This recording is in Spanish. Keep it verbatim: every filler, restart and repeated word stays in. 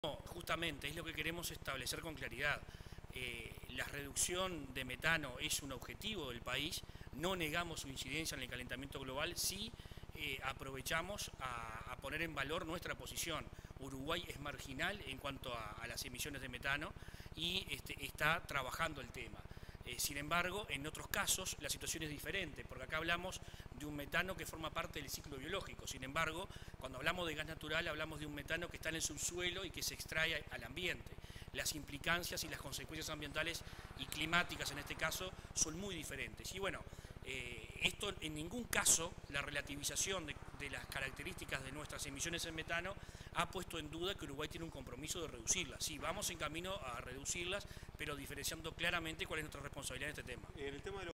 No, justamente es lo que queremos establecer con claridad. Eh, la reducción de metano es un objetivo del país, no negamos su incidencia en el calentamiento global, sí eh, aprovechamos a, a poner en valor nuestra posición. Uruguay es marginal en cuanto a, a las emisiones de metano y este, está trabajando el tema. Eh, sin embargo, en otros casos la situación es diferente, porque acá hablamos de un metano que forma parte del ciclo biológico. Sin embargo, cuando hablamos de gas natural, hablamos de un metano que está en el subsuelo y que se extrae al ambiente. Las implicancias y las consecuencias ambientales y climáticas, en este caso, son muy diferentes. Y bueno, eh, esto en ningún caso, la relativización de, de las características de nuestras emisiones en metano ha puesto en duda que Uruguay tiene un compromiso de reducirlas. Sí, vamos en camino a reducirlas, pero diferenciando claramente cuál es nuestra responsabilidad en este tema. En el tema de